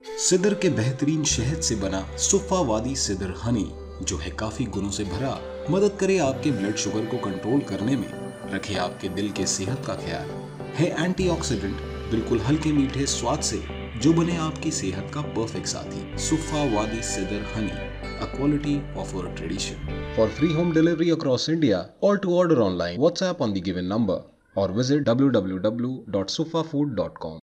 सिदर के बेहतरीन शहद से बना सुफा वादी सिदर हनी, जो है काफी गुणों से भरा, मदद करे आपके ब्लड शुगर को कंट्रोल करने में, रखे आपके दिल के सेहत का ख्याल, है एंटीऑक्सीडेंट, बिल्कुल हल्के मीठे स्वाद से, जो बने आपकी सेहत का परफेक्ट साथी। सुफा वादी सिदर Honey, a quality of our tradition. For free home delivery across India or to order online, WhatsApp on the given number or visit www.sufafood.com.